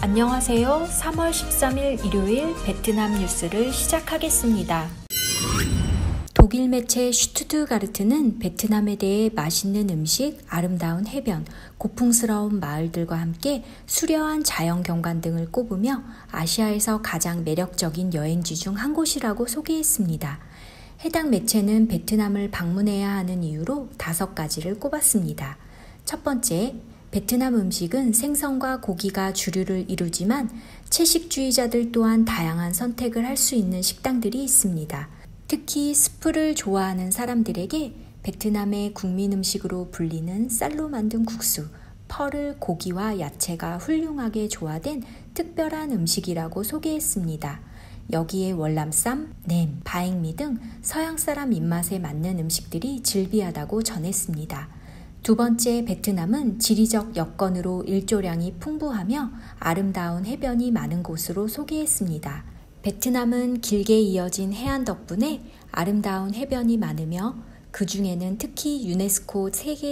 안녕하세요. 3월 13일 일요일 베트남 뉴스를 시작하겠습니다. 독일 매체 슈투트가르트는 베트남에 대해 맛있는 음식, 아름다운 해변, 고풍스러운 마을들과 함께 수려한 자연경관 등을 꼽으며 아시아에서 가장 매력적인 여행지 중 한 곳이라고 소개했습니다. 해당 매체는 베트남을 방문해야 하는 이유로 5가지를 꼽았습니다. 첫 번째, 베트남 음식은 생선과 고기가 주류를 이루지만 채식주의자들 또한 다양한 선택을 할 수 있는 식당들이 있습니다. 특히 스프를 좋아하는 사람들에게 베트남의 국민 음식으로 불리는 쌀로 만든 국수, 펄을 고기와 야채가 훌륭하게 조화된 특별한 음식이라고 소개했습니다. 여기에 월남쌈, 냄, 바잉미 등 서양 사람 입맛에 맞는 음식들이 즐비하다고 전했습니다. 두 번째, 베트남은 지리적 여건으로 일조량이 풍부하며 아름다운 해변이 많은 곳으로 소개했습니다. 베트남은 길게 이어진 해안 덕분에 아름다운 해변이 많으며 그 중에는 특히 유네스코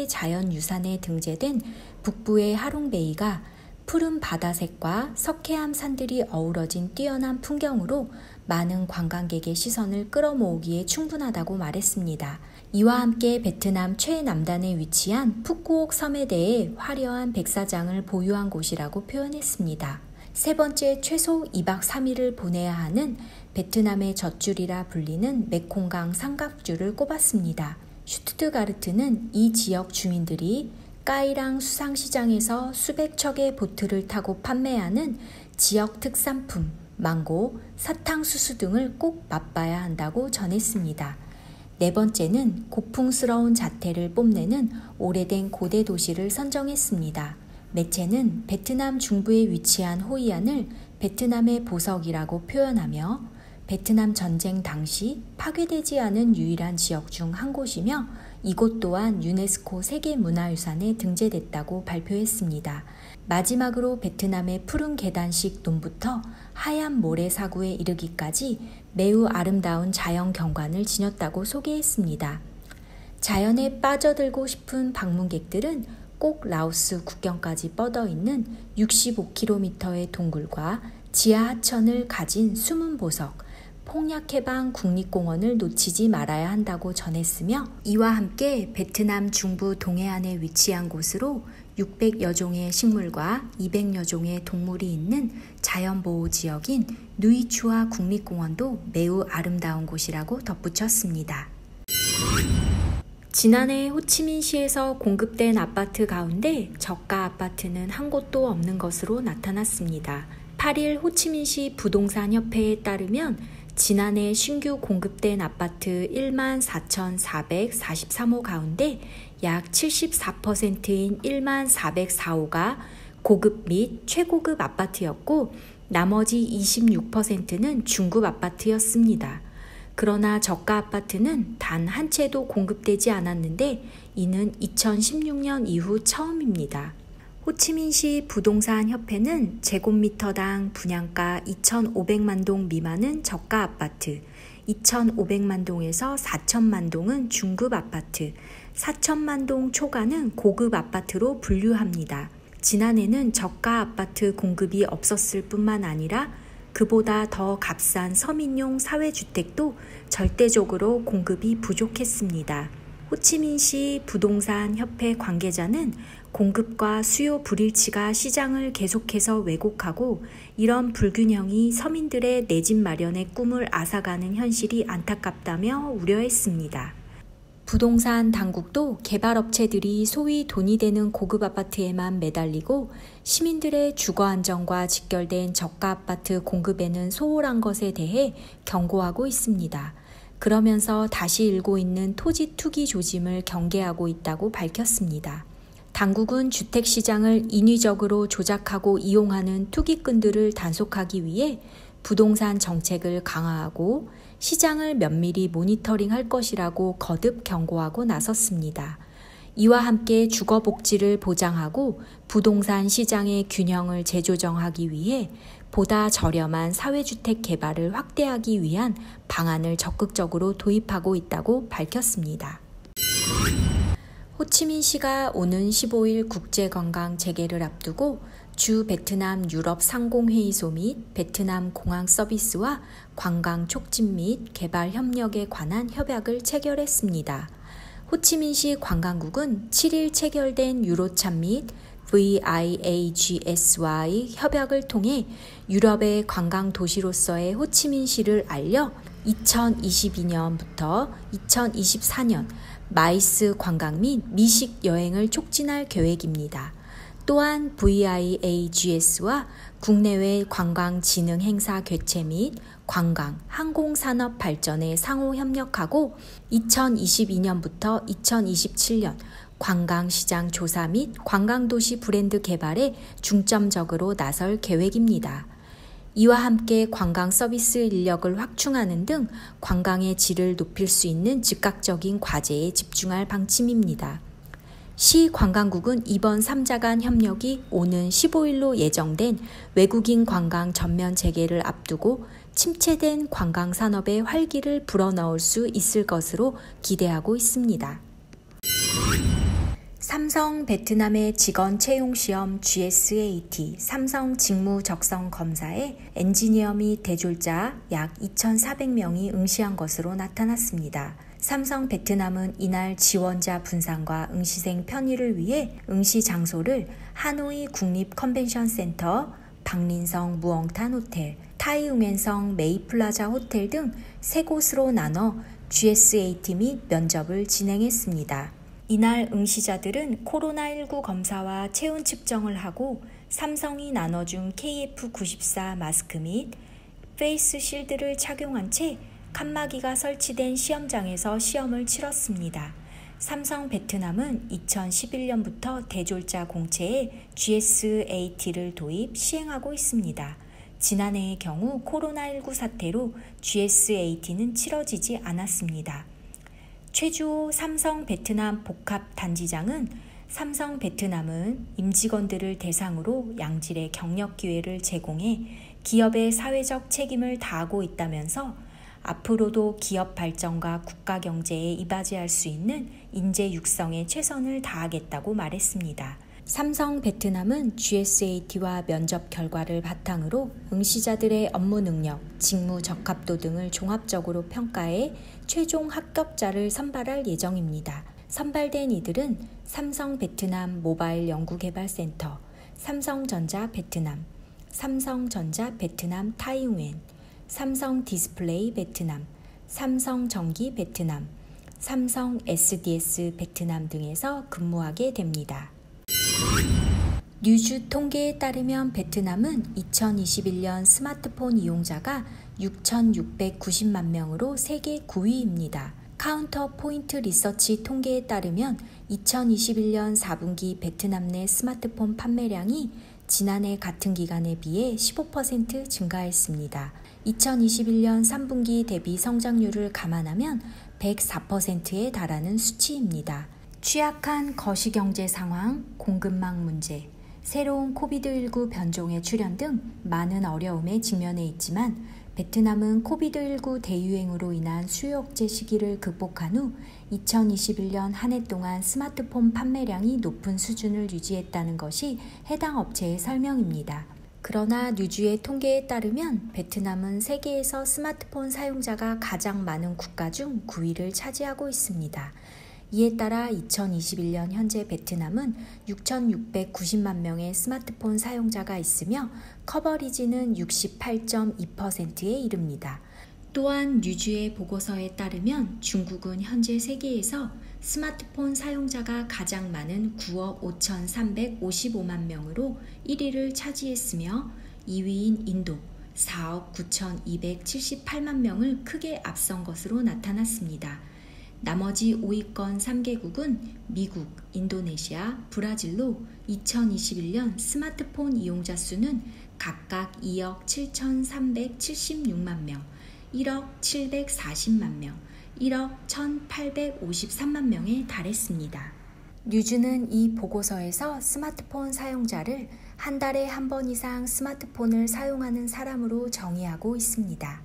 세계자연유산에 등재된 북부의 하롱베이가 푸른 바다색과 석회암 산들이 어우러진 뛰어난 풍경으로 많은 관광객의 시선을 끌어모으기에 충분하다고 말했습니다. 이와 함께 베트남 최남단에 위치한 푸꾸옥 섬에 대해 화려한 백사장을 보유한 곳이라고 표현했습니다. 세 번째, 최소 2박 3일을 보내야 하는 베트남의 젖줄이라 불리는 메콩강 삼각줄을 꼽았습니다. 슈투트가르트는 이 지역 주민들이 까이랑 수상시장에서 수백 척의 보트를 타고 판매하는 지역 특산품, 망고, 사탕수수 등을 꼭 맛봐야 한다고 전했습니다. 네 번째는 고풍스러운 자태를 뽐내는 오래된 고대 도시를 선정했습니다. 매체는 베트남 중부에 위치한 호이안을 베트남의 보석이라고 표현하며 베트남 전쟁 당시 파괴되지 않은 유일한 지역 중 한 곳이며 이곳 또한 유네스코 세계문화유산에 등재됐다고 발표했습니다. 마지막으로 베트남의 푸른 계단식 논부터 하얀 모래사구에 이르기까지 매우 아름다운 자연 경관을 지녔다고 소개했습니다. 자연에 빠져들고 싶은 방문객들은 꼭 라오스 국경까지 뻗어있는 65km의 동굴과 지하 하천을 가진 숨은 보석, 폭약해방 국립공원을 놓치지 말아야 한다고 전했으며 이와 함께 베트남 중부 동해안에 위치한 곳으로 600여 종의 식물과 200여 종의 동물이 있는 자연보호지역인 누이추아 국립공원도 매우 아름다운 곳이라고 덧붙였습니다. 지난해 호치민시에서 공급된 아파트 가운데 저가 아파트는 한 곳도 없는 것으로 나타났습니다. 8일 호치민시 부동산협회에 따르면 지난해 신규 공급된 아파트 14,443호 가운데 약 74%인 14,404호가 고급 및 최고급 아파트였고 나머지 26%는 중급 아파트였습니다. 그러나 저가 아파트는 단 한 채도 공급되지 않았는데 이는 2016년 이후 처음입니다. 호치민시 부동산협회는 제곱미터당 분양가 2,500만 동 미만은 저가 아파트, 2,500만 동에서 4,000만 동은 중급 아파트, 4,000만 동 초과는 고급 아파트로 분류합니다. 지난해는 저가 아파트 공급이 없었을 뿐만 아니라 그보다 더 값싼 서민용 사회주택도 절대적으로 공급이 부족했습니다. 호치민시 부동산협회 관계자는 공급과 수요 불일치가 시장을 계속해서 왜곡하고 이런 불균형이 서민들의 내 집 마련의 꿈을 앗아가는 현실이 안타깝다며 우려했습니다. 부동산 당국도 개발업체들이 소위 돈이 되는 고급 아파트에만 매달리고 시민들의 주거 안정과 직결된 저가 아파트 공급에는 소홀한 것에 대해 경고하고 있습니다. 그러면서 다시 일고 있는 토지 투기 조짐을 경계하고 있다고 밝혔습니다. 당국은 주택시장을 인위적으로 조작하고 이용하는 투기꾼들을 단속하기 위해 부동산 정책을 강화하고 시장을 면밀히 모니터링할 것이라고 거듭 경고하고 나섰습니다. 이와 함께 주거복지를 보장하고 부동산 시장의 균형을 재조정하기 위해 보다 저렴한 사회주택 개발을 확대하기 위한 방안을 적극적으로 도입하고 있다고 밝혔습니다. 호치민시가 오는 15일 국제관광 재개를 앞두고 주 베트남 유럽 상공회의소 및 베트남 공항 서비스와 관광 촉진 및 개발 협력에 관한 협약을 체결했습니다. 호치민시 관광국은 7일 체결된 유로참 및 VIAGS와의 협약을 통해 유럽의 관광 도시로서의 호치민시를 알려 2022년부터 2024년 마이스 관광 및 미식 여행을 촉진할 계획입니다. 또한 VIAGS와 국내외 관광 진흥 행사 개최 및 관광, 항공산업 발전에 상호 협력하고 2022년부터 2027년 관광시장 조사 및 관광도시 브랜드 개발에 중점적으로 나설 계획입니다. 이와 함께 관광 서비스 인력을 확충하는 등 관광의 질을 높일 수 있는 즉각적인 과제에 집중할 방침입니다. 시 관광국은 이번 3자 간 협력이 오는 15일로 예정된 외국인 관광 전면 재개를 앞두고 침체된 관광 산업의 활기를 불어넣을 수 있을 것으로 기대하고 있습니다. 삼성 베트남의 직원 채용 시험 GSAT 삼성 직무 적성 검사에 엔지니어 및 대졸자 약 2,400명이 응시한 것으로 나타났습니다. 삼성 베트남은 이날 지원자 분산과 응시생 편의를 위해 응시 장소를 하노이 국립 컨벤션 센터, 박린성 무엉탄 호텔, 타이우멘성 메이플라자 호텔 등 3곳으로 나눠 GSAT 및 면접을 진행했습니다. 이날 응시자들은 코로나19 검사와 체온 측정을 하고 삼성이 나눠준 KF94 마스크 및 페이스 실드를 착용한 채 칸막이가 설치된 시험장에서 시험을 치렀습니다. 삼성 베트남은 2011년부터 대졸자 공채에 GSAT를 도입 시행하고 있습니다. 지난해의 경우 코로나19 사태로 GSAT는 치러지지 않았습니다. 최주호 삼성 베트남 복합 단지장은 삼성 베트남은 임직원들을 대상으로 양질의 경력 기회를 제공해 기업의 사회적 책임을 다하고 있다면서 앞으로도 기업 발전과 국가 경제에 이바지할 수 있는 인재 육성에 최선을 다하겠다고 말했습니다. 삼성 베트남은 GSAT와 면접 결과를 바탕으로 응시자들의 업무 능력, 직무 적합도 등을 종합적으로 평가해 최종 합격자를 선발할 예정입니다. 선발된 이들은 삼성 베트남 모바일 연구개발센터, 삼성전자 베트남, 삼성전자 베트남 타이우엔, 삼성 디스플레이 베트남, 삼성전기 베트남, 삼성 SDS 베트남 등에서 근무하게 됩니다. 뉴주 통계에 따르면 베트남은 2021년 스마트폰 이용자가 6,690만 명으로 세계 9위입니다. 카운터 포인트 리서치 통계에 따르면 2021년 4분기 베트남 내 스마트폰 판매량이 지난해 같은 기간에 비해 15% 증가했습니다. 2021년 3분기 대비 성장률을 감안하면 104%에 달하는 수치입니다. 취약한 거시경제 상황, 공급망 문제, 새로운 코비드19 변종의 출현 등 많은 어려움에 직면해 있지만 베트남은 코비드19 대유행으로 인한 수요 억제 시기를 극복한 후 2021년 한 해 동안 스마트폰 판매량이 높은 수준을 유지했다는 것이 해당 업체의 설명입니다. 그러나 뉴주의 통계에 따르면 베트남은 세계에서 스마트폰 사용자가 가장 많은 국가 중 9위를 차지하고 있습니다. 이에 따라 2021년 현재 베트남은 6,690만 명의 스마트폰 사용자가 있으며 커버리지는 68.2%에 이릅니다. 또한 뉴주의 보고서에 따르면 중국은 현재 세계에서 스마트폰 사용자가 가장 많은 9억 5,355만 명으로 1위를 차지했으며 2위인 인도 4억 9,278만 명을 크게 앞선 것으로 나타났습니다. 나머지 5위권 3개국은 미국, 인도네시아, 브라질로 2021년 스마트폰 이용자 수는 각각 2억 7,376만 명, 1억 740만 명, 1억 1,853만 명에 달했습니다. 뉴주는 이 보고서에서 스마트폰 사용자를 한 달에 한 번 이상 스마트폰을 사용하는 사람으로 정의하고 있습니다.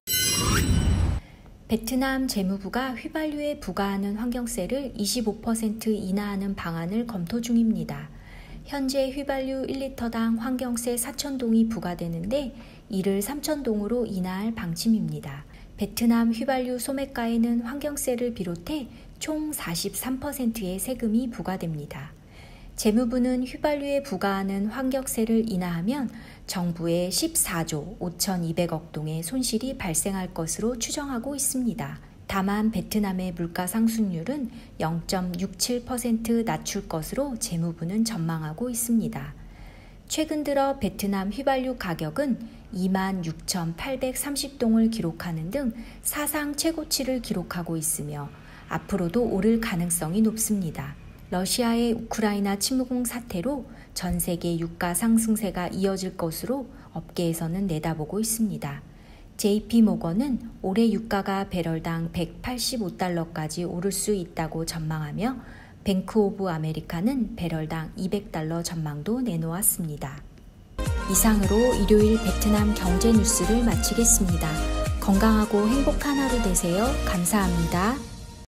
베트남 재무부가 휘발유에 부과하는 환경세를 25% 인하하는 방안을 검토 중입니다. 현재 휘발유 1리터당 환경세 4,000동이 부과되는데 이를 3,000동으로 인하할 방침입니다. 베트남 휘발유 소매가에는 환경세를 비롯해 총 43%의 세금이 부과됩니다. 재무부는 휘발유에 부과하는 환경세를 인하하면 정부에 14조 5,200억 동의 손실이 발생할 것으로 추정하고 있습니다. 다만 베트남의 물가 상승률은 0.67% 낮출 것으로 재무부는 전망하고 있습니다. 최근 들어 베트남 휘발유 가격은 26,830동을 기록하는 등 사상 최고치를 기록하고 있으며 앞으로도 오를 가능성이 높습니다. 러시아의 우크라이나 침공 사태로 전 세계 유가 상승세가 이어질 것으로 업계에서는 내다보고 있습니다. JP모건은 올해 유가가 배럴당 185달러까지 오를 수 있다고 전망하며 뱅크 오브 아메리카는 배럴당 200달러 전망도 내놓았습니다. 이상으로 일요일 베트남 경제 뉴스를 마치겠습니다. 건강하고 행복한 하루 되세요. 감사합니다.